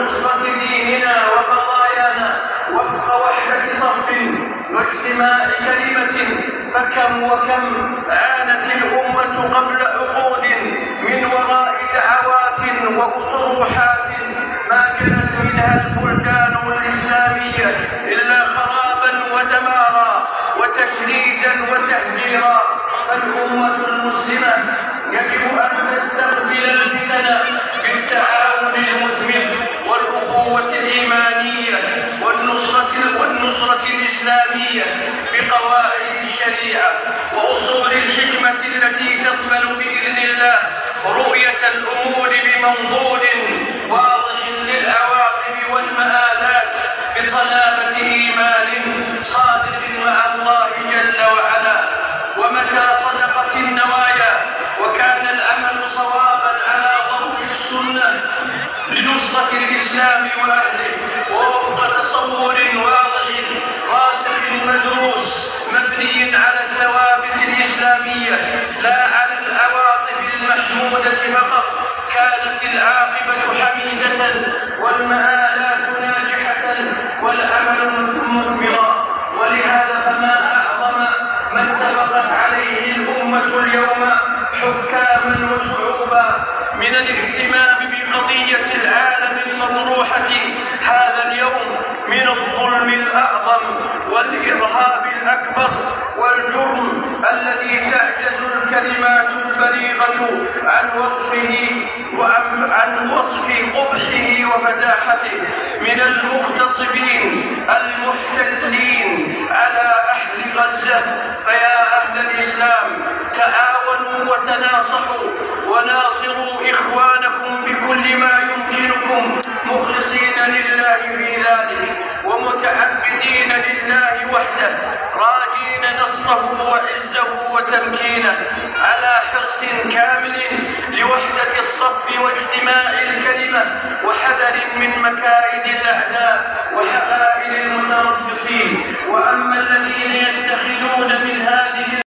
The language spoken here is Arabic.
ونصرة ديننا وقضايانا وفق وحدة صف واجتماع كلمة. فكم وكم عانت الأمة قبل عقود من وراء دعوات وأطروحات ما جنت منها البلدان الإسلامية إلا خرابا ودمارا وتشريدا وتهجيرا. فالأمة المسلمة يجب أن تستقبل الفتن بالتعاون المثمر والأخوة الإيمانية والنصرة الإسلامية بقواعد الشريعة وأصول الحكمة التي تضمن بإذن الله رؤية الأمور بمنظور واضح للعواقب والمآلات بصلابة إيمان صادق مع الله جل وعلا. ومتى صدقت النوايا وكان العمل صوابا على ضوء السنة لنصرة الإسلام وأهله ووفق تصور واضح راسخ مدروس مبني على الثوابت الإسلامية لا على العواطف المحمودة فقط، كانت العاقبة حميدة والمآلات ناجحة والأمل مثمرا. ولهذا فما أعظم ما اتفقت عليه الأمة اليوم حكاما وشعوبا من الاهتمام بقضية العالم المطروحة هذا اليوم من الظلم الأعظم والإرهاب الأكبر والجرم الذي تعجز الكلمات البليغة عن وصف قبحه وفداحته من المغتصبين المحتلين على أهل غزة. فيا أهل الإسلام تعاونوا وتناصحوا وناصروا إخوانكم بكل ما يمكنكم مخلصين لله في ذلك ومتعبدين لله وحده راجين نصره وعزه وتمكينه على حرص كامل لوحدة الصف واجتماع الكلمة وحذر من مكائد الأعداء وحقائد المتربصين. وأما الذين يتخذون من